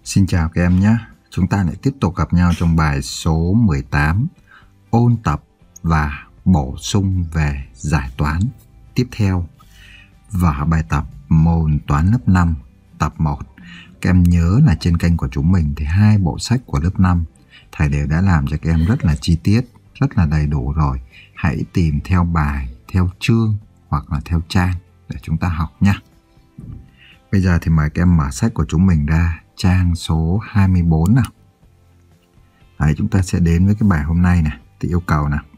Xin chào các em nhé. Chúng ta lại tiếp tục gặp nhau trong bài số 18, ôn tập và bổ sung về giải toán tiếp theo và bài tập môn toán lớp 5 tập 1. Các em nhớ là trên kênh của chúng mình thì 2 bộ sách của lớp 5 thầy đều đã làm cho các em rất là chi tiết, rất là đầy đủ rồi. Hãy tìm theo bài, theo chương hoặc là theo trang để chúng ta học nhé. Bây giờ thì mời các em mở sách của chúng mình ra trang số 24 nào. Đấy, chúng ta sẽ đến với cái bài hôm nay này. Thì yêu cầu nào.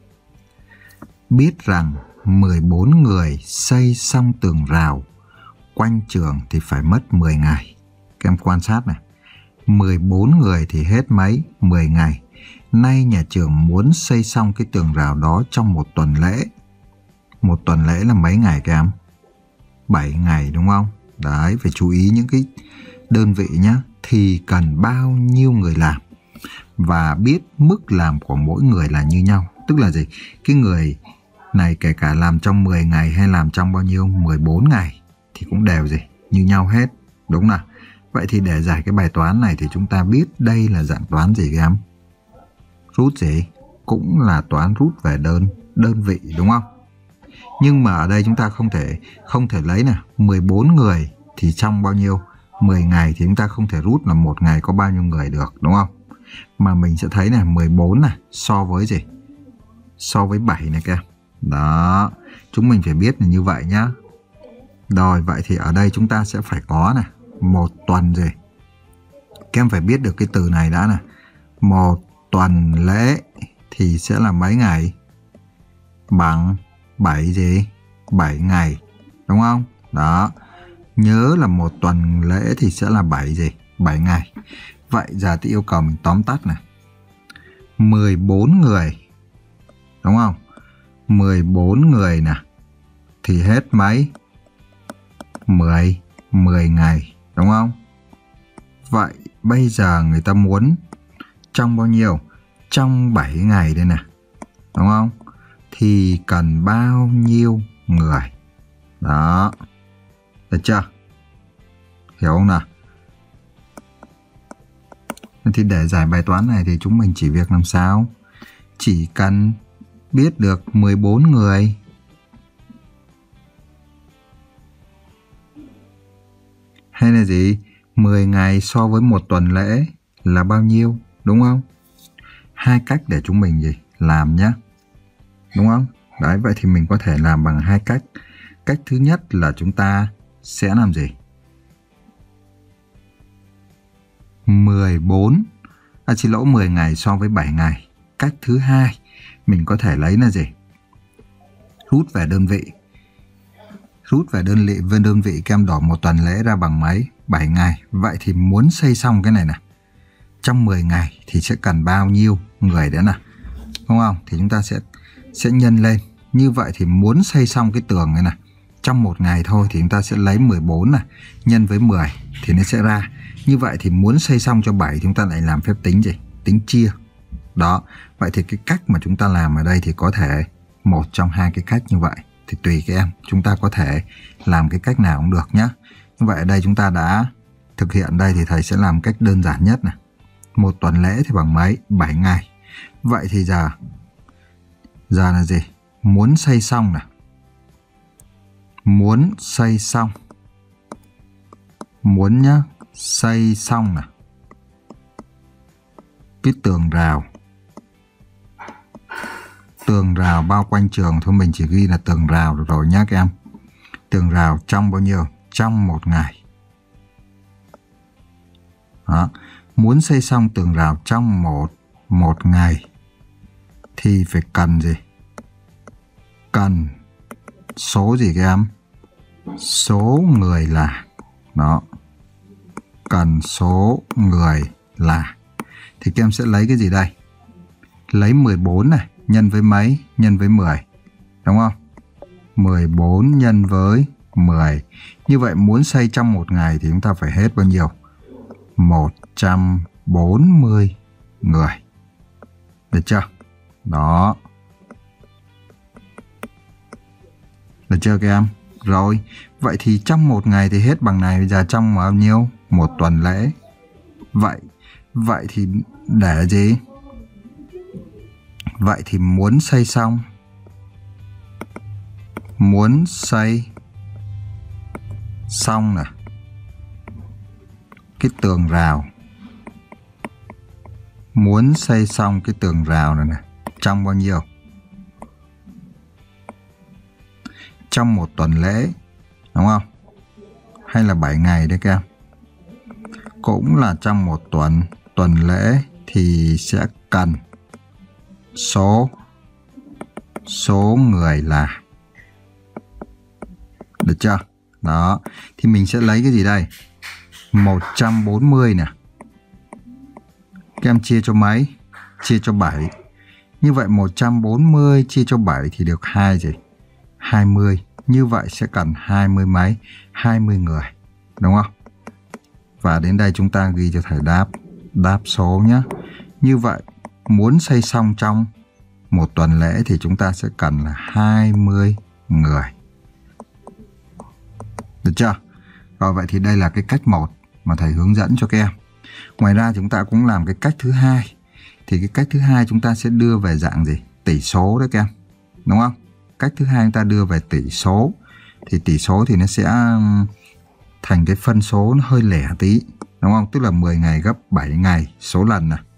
Biết rằng 14 người xây xong tường rào quanh trường thì phải mất 10 ngày. Các em quan sát này. 14 người thì hết mấy? 10 ngày. Nay nhà trường muốn xây xong cái tường rào đó trong một tuần lễ. Một tuần lễ là mấy ngày các em? 7 ngày đúng không? Đấy, phải chú ý những cái đơn vị nhé. Thì cần bao nhiêu người làm. Và biết mức làm của mỗi người là như nhau. Tức là gì? Cái người này kể cả làm trong 10 ngày hay làm trong bao nhiêu? 14 ngày thì cũng đều gì? Như nhau hết. Đúng nào? Vậy thì để giải cái bài toán này thì chúng ta biết đây là dạng toán gì các em? Rút gì? Cũng là toán rút về đơn vị đúng không? Nhưng mà ở đây chúng ta không thể lấy nè 14 người thì trong bao nhiêu? 10 ngày thì chúng ta không thể rút là một ngày có bao nhiêu người được đúng không? Mà mình sẽ thấy này 14 này so với gì? So với 7 này các em. Đó, chúng mình phải biết là như vậy nhá. Rồi, vậy thì ở đây chúng ta sẽ phải có này một tuần gì? Các em phải biết được cái từ này đã này. Một tuần lễ thì sẽ là mấy ngày? Bằng 7 gì? 7 ngày. Đúng không? Đó. Nhớ là một tuần lễ thì sẽ là 7 gì? 7 ngày. Vậy giờ thì yêu cầu mình tóm tắt này. 14 người. Đúng không? 14 người nè. Thì hết mấy? 10 ngày. Đúng không? Vậy bây giờ người ta muốn trong bao nhiêu? Trong 7 ngày đây nè. Đúng không? Thì cần bao nhiêu người? Đó. Được chưa? Hiểu không nào? Thì để giải bài toán này thì chúng mình chỉ việc làm sao? Chỉ cần biết được 14 người. Hay là gì? 10 ngày so với một tuần lễ là bao nhiêu? Đúng không? 2 cách để chúng mình gì? Làm nhé. Đúng không? Đấy, vậy thì mình có thể làm bằng 2 cách. Cách thứ nhất là chúng ta sẽ làm gì? 10 ngày so với 7 ngày. Cách thứ hai mình có thể lấy là gì? Rút về đơn vị. Rút về đơn vị các em đổ một tuần lễ ra bằng mấy? 7 ngày. Vậy thì muốn xây xong cái này nè. Trong 10 ngày thì sẽ cần bao nhiêu người đấy nè. Đúng không? Thì chúng ta sẽ nhân lên. Như vậy thì muốn xây xong cái tường này nè. Trong một ngày thôi thì chúng ta sẽ lấy 14 này nhân với 10 thì nó sẽ ra. Như vậy thì muốn xây xong cho 7 chúng ta lại làm phép tính gì? Tính chia. Đó. Vậy thì cái cách mà chúng ta làm ở đây thì có thể một trong 2 cái cách như vậy. Thì tùy các em. Chúng ta có thể làm cái cách nào cũng được nhé. Như vậy ở đây chúng ta đã thực hiện đây thì thầy sẽ làm cách đơn giản nhất này. Một tuần lễ thì bằng mấy? 7 ngày. Vậy thì giờ là gì? Muốn xây xong này. Muốn xây xong. Muốn nhá. Xây xong này. Cái tường rào. Tường rào bao quanh trường thôi mình chỉ ghi là tường rào được rồi nhá các em. Tường rào trong bao nhiêu? Trong một ngày. Đó. Muốn xây xong tường rào trong một ngày thì phải cần gì? Cần số gì các em? Số người là. Đó. Cần số người là. Thì các em sẽ lấy cái gì đây? Lấy 14 này. Nhân với mấy? Nhân với 10. Đúng không? 14 nhân với 10. Như vậy muốn xây trong một ngày thì chúng ta phải hết bao nhiêu? 140 người. Được chưa? Đó. Được chưa các em? Rồi, vậy thì trong một ngày thì hết bằng này, bây giờ trong bao nhiêu? Một tuần lễ. Vậy thì để gì? Vậy thì muốn xây xong nè cái tường rào, muốn xây xong cái tường rào này nè trong bao nhiêu? Trong 1 tuần lễ, đúng không? Hay là 7 ngày đấy các em? Cũng là trong 1 tuần lễ thì sẽ cần số người là, được chưa? Đó, thì mình sẽ lấy cái gì đây? 140 nè. Các em chia cho mấy? Chia cho 7. Như vậy 140 chia cho 7 thì được 20. Như vậy sẽ cần 20 mấy? 20 người, đúng không? Và đến đây chúng ta ghi cho thầy đáp số nhé. Như vậy muốn xây xong trong 1 tuần lễ thì chúng ta sẽ cần là 20 người. Được chưa? Rồi, vậy thì đây là cái cách 1 mà thầy hướng dẫn cho các em. Ngoài ra chúng ta cũng làm cái cách thứ 2. Thì cái cách thứ 2 chúng ta sẽ đưa về dạng gì? Tỷ số đấy các em. Đúng không? Cách thứ 2 chúng ta đưa về tỷ số. Thì tỷ số thì nó sẽ thành cái phân số nó hơi lẻ tí, đúng không? Tức là 10 ngày gấp 7 ngày số lần nè.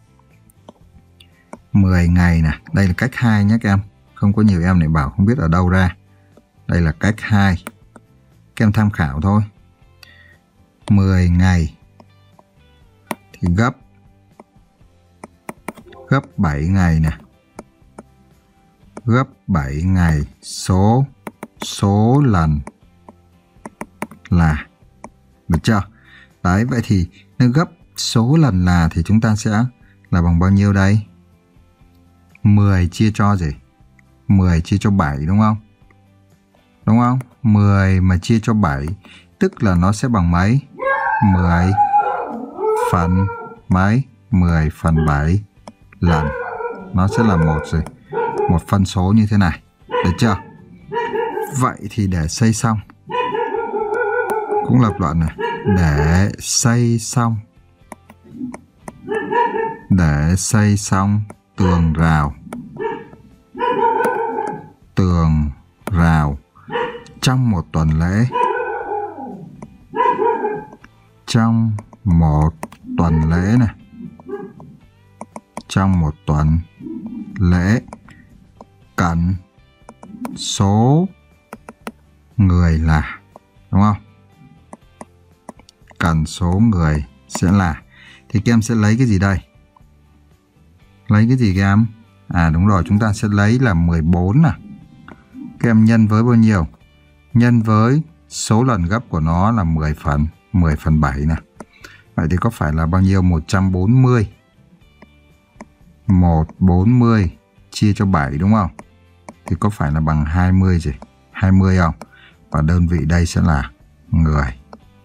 10 ngày nè, đây là cách 2 nhé các em. Không có nhiều em này bảo không biết ở đâu ra. Đây là cách 2. Các em tham khảo thôi. 10 ngày thì gấp 7 ngày nè. Gấp 7 ngày số lần là, được chưa? Đấy, vậy thì nó gấp số lần là thì chúng ta sẽ là bằng bao nhiêu đây? 10 chia cho gì? 10 chia cho 7, đúng không? Đúng không? 10 mà chia cho 7 tức là nó sẽ bằng mấy? 10 phần mấy? 10 phần 7 lần. Nó sẽ là một phân số như thế này. Được chưa? Vậy thì để xây xong, cũng lập luận này, để xây xong tường rào trong 1 tuần lễ. Trong 1 tuần lễ này. Trong 1 tuần lễ cần số người là, đúng không? Cần số người sẽ là, thì các em sẽ lấy cái gì đây? Lấy cái gì các em? À đúng rồi, chúng ta sẽ lấy là 14 nè. Các em nhân với bao nhiêu? Nhân với số lần gấp của nó là 10 phần 7 nè. Vậy thì có phải là bao nhiêu? 140. 140 chia cho 7, đúng không? Thì có phải là bằng 20 gì? 20 không? Và đơn vị đây sẽ là người.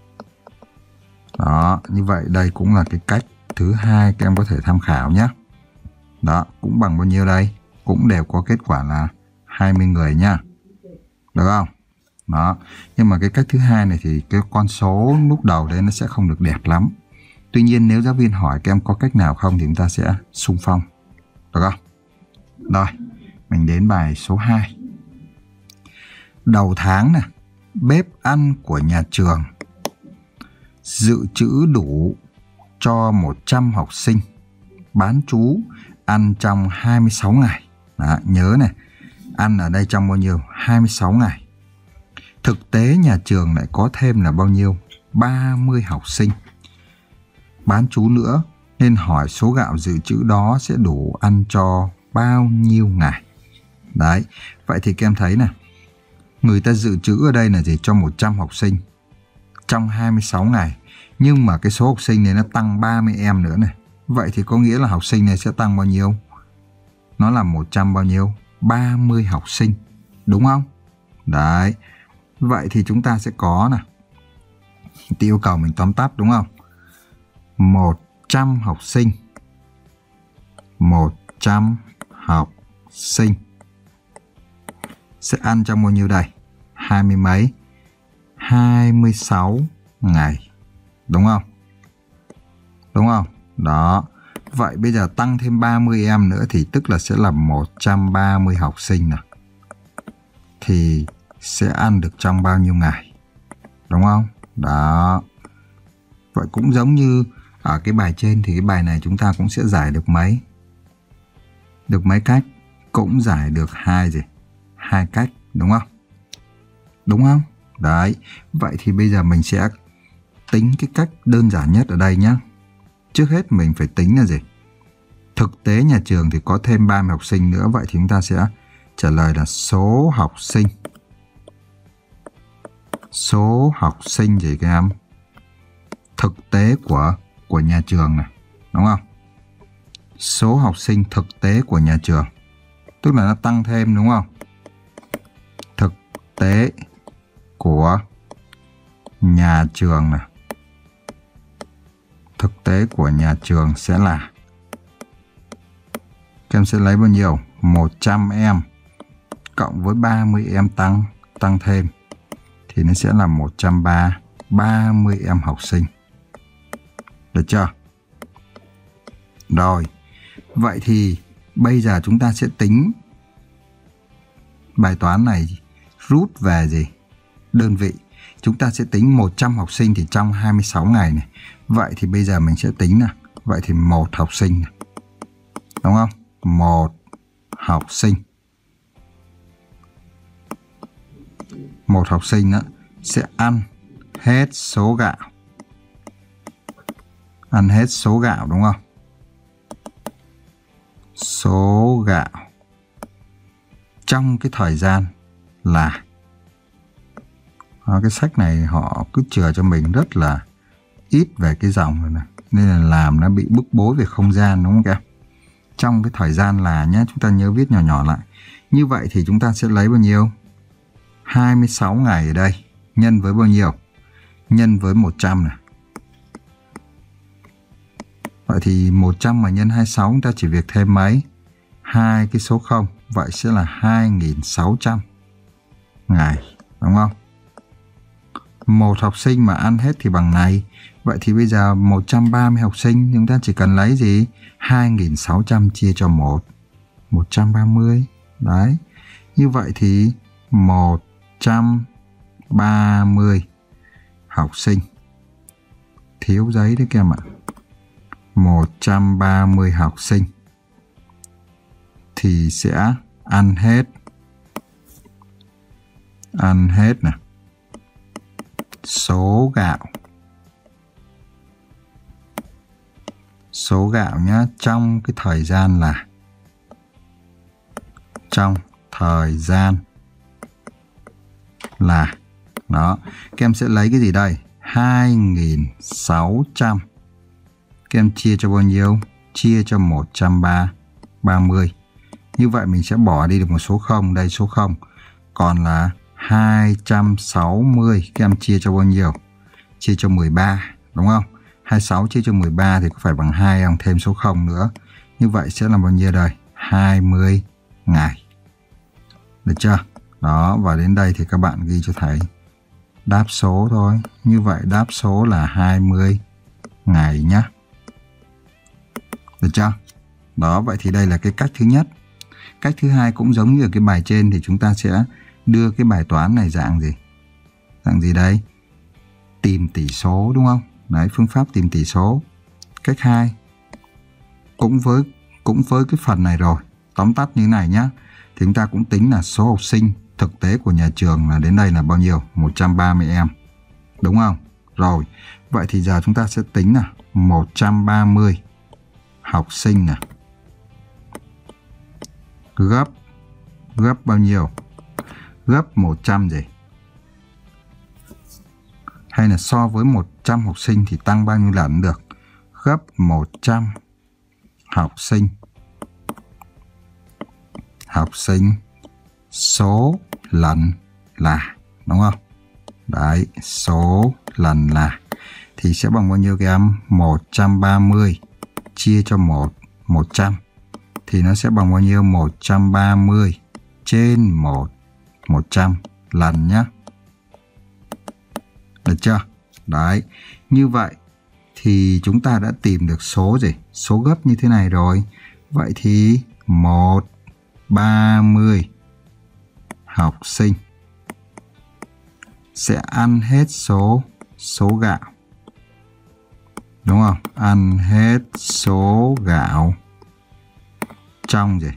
Đó, như vậy đây cũng là cái cách thứ 2 các em có thể tham khảo nhé. Đó, cũng bằng bao nhiêu đây? Cũng đều có kết quả là 20 người nhá. Được không? Đó, nhưng mà cái cách thứ 2 này thì cái con số lúc đầu đấy nó sẽ không được đẹp lắm. Tuy nhiên nếu giáo viên hỏi các em có cách nào không thì chúng ta sẽ xung phong. Được không? Rồi, mình đến bài số 2. Đầu tháng này, bếp ăn của nhà trường dự trữ đủ cho 100 học sinh bán trú ăn trong 26 ngày. Đó, nhớ này, ăn ở đây trong bao nhiêu? 26 ngày. Thực tế nhà trường lại có thêm là bao nhiêu? 30 học sinh bán trú nữa, nên hỏi số gạo dự trữ đó sẽ đủ ăn cho bao nhiêu ngày. Đấy, vậy thì các em thấy này, người ta dự trữ ở đây là gì? Cho 100 học sinh trong 26 ngày. Nhưng mà cái số học sinh này nó tăng 30 em nữa này. Vậy thì có nghĩa là học sinh này sẽ tăng bao nhiêu? Nó là 100 bao nhiêu? 30 học sinh. Đúng không? Đấy. Vậy thì chúng ta sẽ có nè. Thì yêu cầu mình tóm tắt, đúng không? 100 học sinh. 100 học sinh sẽ ăn trong bao nhiêu đây? 20 mấy? 26 ngày. Đúng không? Đúng không? Đó. Vậy bây giờ tăng thêm 30 em nữa thì tức là sẽ là 130 học sinh nào. Thì sẽ ăn được trong bao nhiêu ngày? Đúng không? Đó. Vậy cũng giống như ở cái bài trên thì cái bài này chúng ta cũng sẽ giải được mấy? Được mấy cách? Cũng giải được hai cách, đúng không? Đúng không? Đấy. Vậy thì bây giờ mình sẽ tính cái cách đơn giản nhất ở đây nhé. Trước hết mình phải tính là gì? Thực tế nhà trường thì có thêm 30 học sinh nữa. Vậy thì chúng ta sẽ trả lời là số học sinh. Số học sinh gì các em? Thực tế của nhà trường này. Đúng không? Số học sinh thực tế của nhà trường. Tức là nó tăng thêm, đúng không? Thực tế của nhà trường này. Thực tế của nhà trường sẽ là, các em sẽ lấy bao nhiêu? 100 em cộng với 30 em tăng thêm thì nó sẽ là 130 em học sinh. Được chưa? Rồi. Vậy thì bây giờ chúng ta sẽ tính bài toán này rút về gì? Đơn vị. Chúng ta sẽ tính 100 học sinh thì trong 26 ngày này. Vậy thì bây giờ mình sẽ tính nào. Vậy thì 1 học sinh này. Đúng không? 1 học sinh. 1 học sinh đó sẽ ăn hết số gạo. Ăn hết số gạo, đúng không? Số gạo trong cái thời gian là, cái sách này họ cứ chừa cho mình rất là ít về cái dòng này, nên là làm nó bị bức bối về không gian, đúng không các em? Trong cái thời gian là nhé, chúng ta nhớ viết nhỏ nhỏ lại. Như vậy thì chúng ta sẽ lấy bao nhiêu? 26 ngày ở đây nhân với bao nhiêu? Nhân với 100 này. Vậy thì 100 mà nhân 26 chúng ta chỉ việc thêm mấy? 2 cái số 0. Vậy sẽ là 2.600 ngày. Đúng không? 1 học sinh mà ăn hết thì bằng này. Vậy thì bây giờ 130 học sinh chúng ta chỉ cần lấy gì? 2.600 chia cho 130. Đấy. Như vậy thì 130 học sinh. Thiếu giấy đấy các em ạ. 130 học sinh thì sẽ ăn hết nè số gạo nhá, trong cái thời gian là, đó, các em sẽ lấy cái gì đây? 2.600. Các em chia cho bao nhiêu? Chia cho 130. Như vậy mình sẽ bỏ đi được một số 0. Đây số 0. Còn là 260. Các em chia cho bao nhiêu? Chia cho 13. Đúng không? 26 chia cho 13 thì có phải bằng 2 không? Thêm số 0 nữa. Như vậy sẽ là bao nhiêu đây? 20 ngày. Được chưa? Đó. Và đến đây thì các bạn ghi cho thầy đáp số thôi. Như vậy đáp số là 20 ngày nhé. Được chưa? Đó, vậy thì đây là cái cách thứ nhất. Cách thứ hai cũng giống như ở cái bài trên thì chúng ta sẽ đưa cái bài toán này dạng gì? Dạng gì đây? Tìm tỷ số, đúng không? Đấy, phương pháp tìm tỷ số. Cách 2 cũng với cái phần này rồi. Tóm tắt như thế này nhé. Thì chúng ta cũng tính là số học sinh thực tế của nhà trường là đến đây là bao nhiêu? 130 em. Đúng không? Rồi. Vậy thì giờ chúng ta sẽ tính là 130 học sinh nè. Gấp bao nhiêu? Gấp 100 gì? Hay là so với 100 học sinh thì tăng bao nhiêu lần được? Gấp 100 học sinh. Học sinh số lần là, đúng không? Đấy, số lần là thì sẽ bằng bao nhiêu các em? 130 chia cho 100 thì nó sẽ bằng bao nhiêu? 130 trên 100 lần nhé. Được chưa? Đấy. Như vậy thì chúng ta đã tìm được số gì? Số gấp như thế này rồi. Vậy thì 1/30 học sinh sẽ ăn hết số gạo. Đúng không? Ăn hết số gạo trong gì?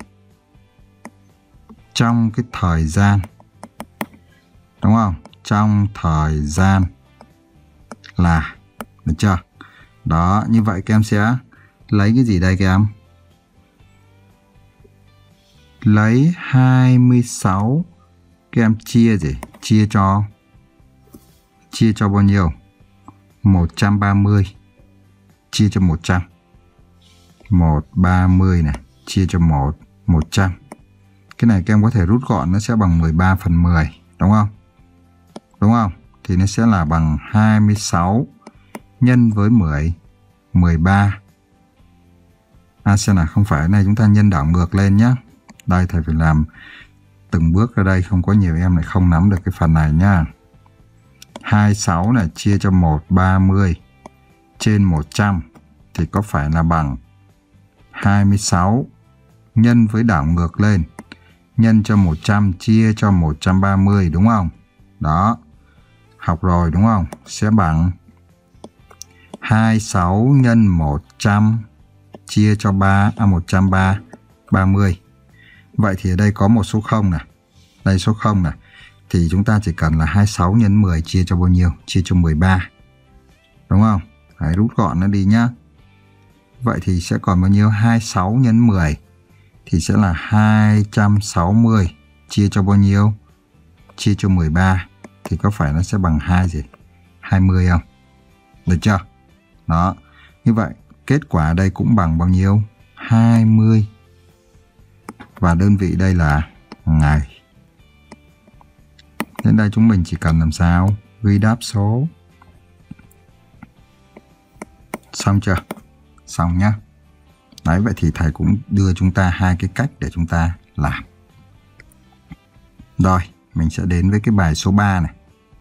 Trong cái thời gian. Đúng không? Trong thời gian là. Được chưa? Đó, như vậy các em sẽ lấy cái gì đây các em? Lấy 26, các em chia gì? Chia cho bao nhiêu? 130 chia cho 100. 130 này chia cho 100. Cái này các em có thể rút gọn, nó sẽ bằng 13/10, đúng không? Đúng không? Thì nó sẽ là bằng 26 nhân với 13. Xem nào, không phải này, chúng ta nhân đảo ngược lên nhé. Đây thầy phải làm từng bước ra đây, không có nhiều em lại không nắm được cái phần này nhá. 26 này chia cho 130 trên 100 thì có phải là bằng 26 nhân với đảo ngược lên, nhân cho 100 chia cho 130, đúng không? Đó, học rồi đúng không? Sẽ bằng 26 nhân 100 chia cho 130. Vậy thì ở đây có một số 0 này. Đây số 0 này. Thì chúng ta chỉ cần là 26 nhân 10 chia cho bao nhiêu? Chia cho 13. Đúng không? Hãy rút gọn nó đi nhá. Vậy thì sẽ còn bao nhiêu? 26 nhân 10 thì sẽ là 260 chia cho bao nhiêu? Chia cho 13 thì có phải nó sẽ bằng 20 không? Được chưa? Đó. Như vậy kết quả đây cũng bằng bao nhiêu? 20. Và đơn vị đây là ngày. Đến đây chúng mình chỉ cần làm sao? Ghi đáp số. Xong chưa? Xong nhá. Đấy, vậy thì thầy cũng đưa chúng ta hai cái cách để chúng ta làm. Rồi, mình sẽ đến với cái bài số 3 này.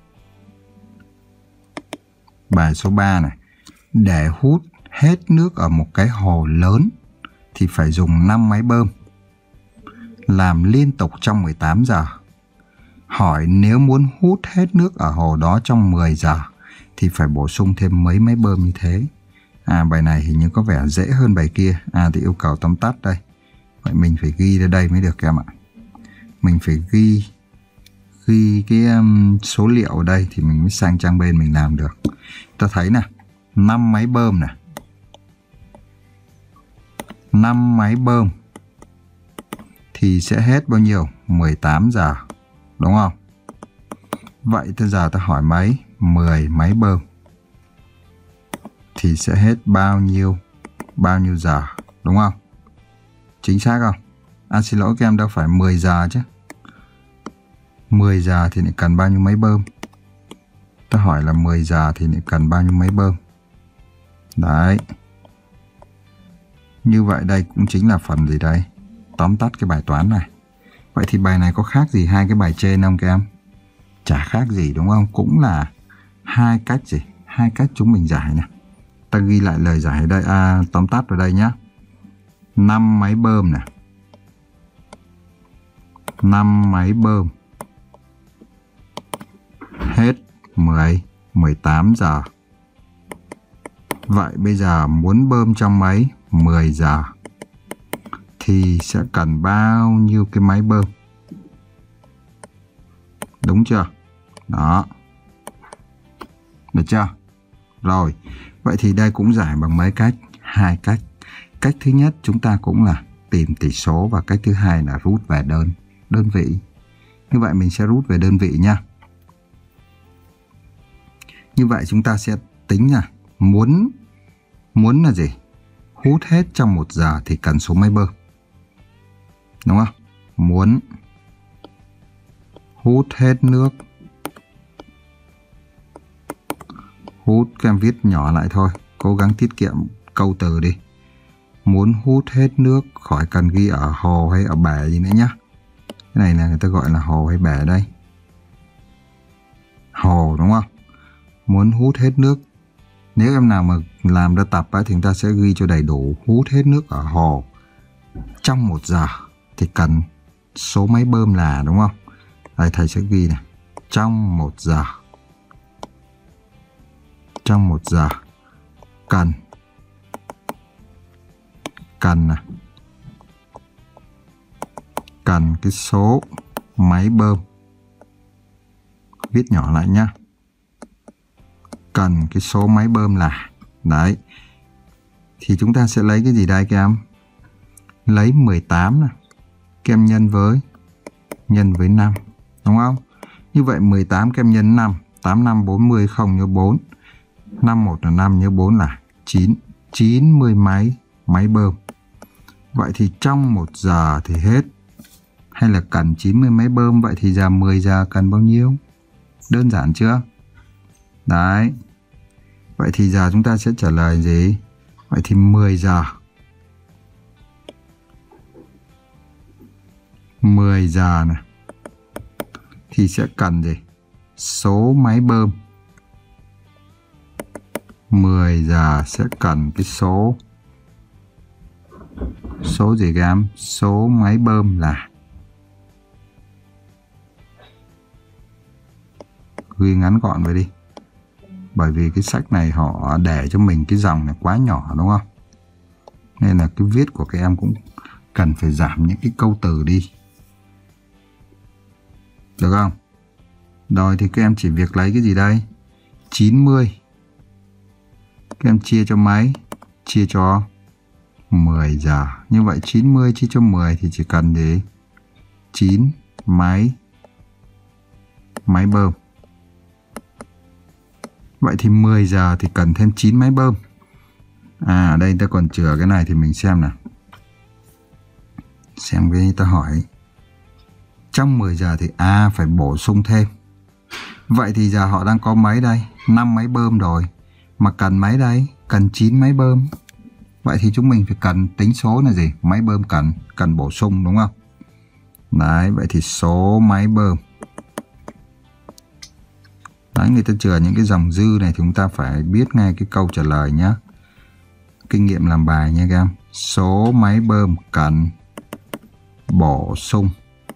Bài số 3 này. Để hút hết nước ở một cái hồ lớn thì phải dùng 5 máy bơm. Làm liên tục trong 18 giờ. Hỏi nếu muốn hút hết nước ở hồ đó trong 10 giờ thì phải bổ sung thêm mấy máy bơm như thế. Bài này hình như có vẻ dễ hơn bài kia. Thì yêu cầu tóm tắt đây. Vậy mình phải ghi ra đây mới được các em ạ. Mình phải ghi cái số liệu ở đây thì mình mới sang trang bên mình làm được. Ta thấy nè, 5 máy bơm nè. 5 máy bơm thì sẽ hết bao nhiêu? 18 giờ. Đúng không? Vậy bây giờ ta hỏi mấy? 10 máy bơm thì sẽ hết bao nhiêu giờ, đúng không? Chính xác không? Xin lỗi các em, đâu phải 10 giờ chứ. 10 giờ thì lại cần bao nhiêu máy bơm? Ta hỏi là 10 giờ thì lại cần bao nhiêu máy bơm? Đấy. Như vậy đây cũng chính là phần gì đây? Tóm tắt cái bài toán này. Vậy thì bài này có khác gì hai cái bài trên không các em? Chả khác gì đúng không? Cũng là hai cách gì? Hai cách chúng mình giải này. Ta ghi lại lời giải ở đây, tóm tắt vào đây nhé. 5 máy bơm này. 5 máy bơm. Hết 18 giờ. Vậy bây giờ muốn bơm trong mấy? 10 giờ. Thì sẽ cần bao nhiêu cái máy bơm? Đúng chưa? Đó. Được chưa? Rồi. Vậy thì đây cũng giải bằng mấy cách? Hai cách. Cách thứ nhất chúng ta cũng là tìm tỷ số, và cách thứ hai là rút về đơn vị. Như vậy mình sẽ rút về đơn vị nha. Như vậy chúng ta sẽ tính là muốn là gì? Hút hết trong 1 giờ thì cần số máy bơm. Đúng không? Muốn hút hết nước. Hút, các em viết nhỏ lại thôi. Cố gắng tiết kiệm câu từ đi. Muốn hút hết nước, khỏi cần ghi ở hồ hay ở bể gì nữa nhá. Cái này là người ta gọi là hồ hay bể đây. Hồ đúng không? Muốn hút hết nước. Nếu em nào mà làm ra tập ấy, thì chúng ta sẽ ghi cho đầy đủ hút hết nước ở hồ trong 1 giờ thì cần số máy bơm là, đúng không? Đây thầy sẽ ghi này, trong 1 giờ. Trong 1 giờ cần cái số máy bơm, viết nhỏ lại nhá. Cần cái số máy bơm là, đấy. Thì chúng ta sẽ lấy cái gì đây các em? Lấy 18 này, các em nhân với 5, đúng không? Như vậy 18 các em nhân 5, 8 5 40 không nhớ 4. 5 1 là 5 nhớ 4 là 9, 90 máy bơm. Vậy thì trong 1 giờ thì hết hay là cần 90 máy bơm, vậy thì 10 giờ cần bao nhiêu? Đơn giản chưa? Đấy. Vậy thì giờ chúng ta sẽ trả lời gì? Vậy thì 10 giờ. 10 giờ này thì sẽ cần gì? Số máy bơm. 10 giờ sẽ cần cái số gì các em? Số máy bơm là, ghi ngắn gọn vậy đi. Bởi vì cái sách này họ để cho mình cái dòng này quá nhỏ, đúng không? Nên là cái viết của các em cũng cần phải giảm những cái câu từ đi. Được không? Rồi thì các em chỉ việc lấy cái gì đây? 90. Các em chia cho mấy? Chia cho 10 giờ. Như vậy 90 chia cho 10 thì chỉ cần gì? 9 máy bơm. Vậy thì 10 giờ thì cần thêm 9 máy bơm. À, ở đây ta còn chừa cái này thì mình xem nào. Xem cái ta hỏi. Trong 10 giờ thì phải bổ sung thêm. Vậy thì giờ họ đang có mấy đây? 5 máy bơm rồi. Mà cần mấy đây? Cần 9 máy bơm. Vậy thì chúng mình phải cần tính số là gì? Máy bơm cần bổ sung, đúng không? Đấy, vậy thì số máy bơm. Đấy, người ta chừa những cái dòng dư này thì chúng ta phải biết ngay cái câu trả lời nhé. Kinh nghiệm làm bài nha các em. Số máy bơm cần bổ sung.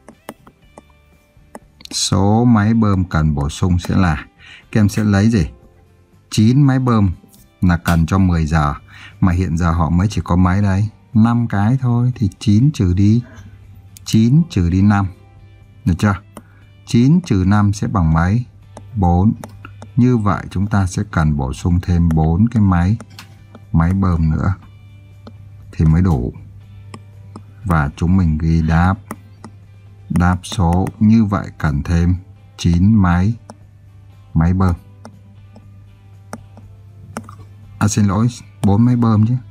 Số máy bơm cần bổ sung sẽ là, các em sẽ lấy gì? 9 máy bơm là cần cho 10 giờ. Mà hiện giờ họ mới chỉ có mấy đây? 5 cái thôi. Thì 9 trừ đi 5. Được chưa? 9 trừ 5 sẽ bằng mấy? 4. Như vậy chúng ta sẽ cần bổ sung thêm 4 cái máy bơm nữa thì mới đủ. Và chúng mình ghi đáp số. Như vậy cần thêm 9 máy bơm. Xin lỗi, 4 máy bơm chứ.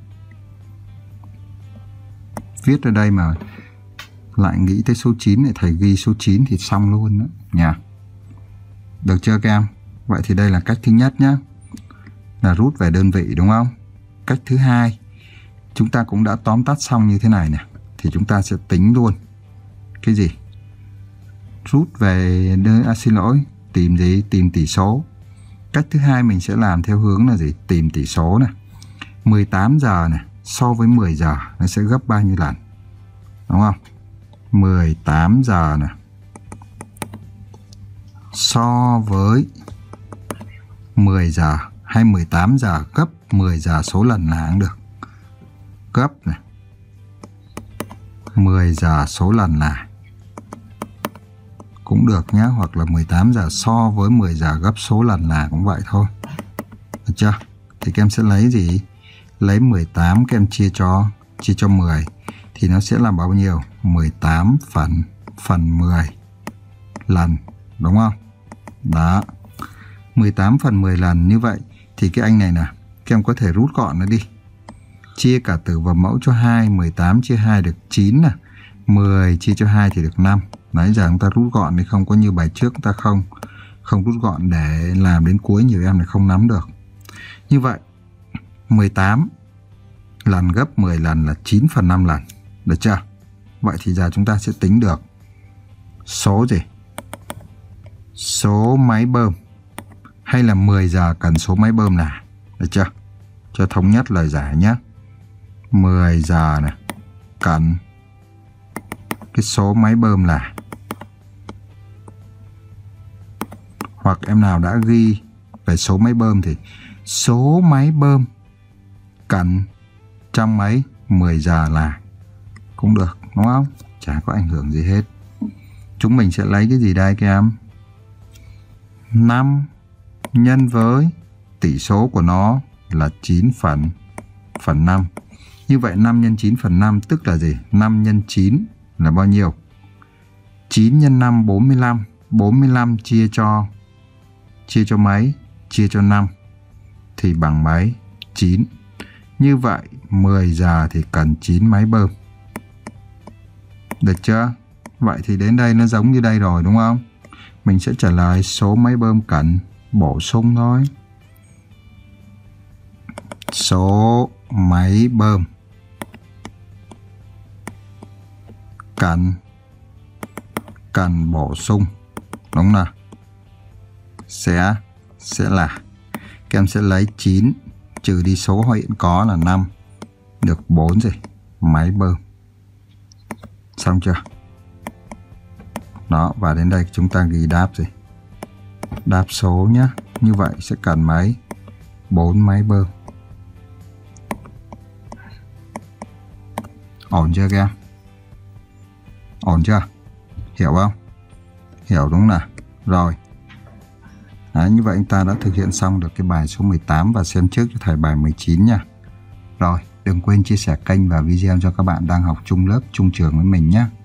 Viết ở đây mà lại nghĩ tới số 9 này, thầy ghi số 9 thì xong luôn đó nha. Được chưa các em? Vậy thì đây là cách thứ nhất nhé, là rút về đơn vị, đúng không? Cách thứ hai, chúng ta cũng đã tóm tắt xong như thế này nè. Thì chúng ta sẽ tính luôn cái gì? Rút về xin lỗi, tìm gì? Tìm tỷ số. Cách thứ hai mình sẽ làm theo hướng là gì? Tìm tỷ số này. 18 giờ này so với 10 giờ nó sẽ gấp bao nhiêu lần? Đúng không? 18 giờ này so với 10 giờ hay 18 giờ gấp 10 giờ số lần là cũng được. Gấp này 10 giờ số lần là cũng được nhé. Hoặc là 18 giờ so với 10 giờ gấp số lần là cũng vậy thôi. Được chưa? Thì các em sẽ lấy gì? Lấy 18 các em chia cho 10 thì nó sẽ là bao nhiêu? 18 phần 10 lần, đúng không? Đó. 18 phần 10 lần như vậy thì cái anh này nè, các em có thể rút gọn nó đi. Chia cả tử và mẫu cho 2, 18 chia 2 được 9 nè. 10 chia cho 2 thì được 5. Nãy giờ chúng ta rút gọn thì không có như bài trước, chúng ta không rút gọn để làm đến cuối nhiều em này không nắm được. Như vậy 18 lần gấp 10 lần là 9 phần 5 lần. Được chưa? Vậy thì giờ chúng ta sẽ tính được số gì? Số máy bơm. Hay là 10 giờ cần số máy bơm là. Được chưa? cho thống nhất lời giải nhé. 10 giờ này cần cái số máy bơm là, hoặc em nào đã ghi về số máy bơm thì số máy bơm cần trong mấy 10 giờ là cũng được, đúng không? Chả có ảnh hưởng gì hết. Chúng mình sẽ lấy cái gì đây các em? 5 nhân với tỷ số của nó là 9 phần 5. Như vậy 5 nhân 9 phần 5 tức là gì? 5 nhân 9 là bao nhiêu? 9 nhân 5 45. 45 chia cho mấy? Chia cho 5 thì bằng mấy? 9. Như vậy 10 giờ thì cần 9 máy bơm. Được chưa? Vậy thì đến đây nó giống như đây rồi đúng không? Mình sẽ trả lời số máy bơm cần bổ sung thôi. Số máy bơm cần bổ sung, đúng nào? Sẽ là các em sẽ lấy 9 trừ đi số họ hiện có là 5, được 4 gì? Máy bơm. Xong chưa? Đó, và đến đây chúng ta ghi đáp gì? Đáp số nhé. Như vậy sẽ cần mấy? 4 máy bơm. Ổn chưa các em? Ổn chưa? Hiểu không? Hiểu đúng nào? Rồi. Đấy, như vậy chúng ta đã thực hiện xong được cái bài số 18 và xem trước cho thầy bài 19 nha. Rồi, đừng quên chia sẻ kênh và video cho các bạn đang học chung lớp, chung trường với mình nhé.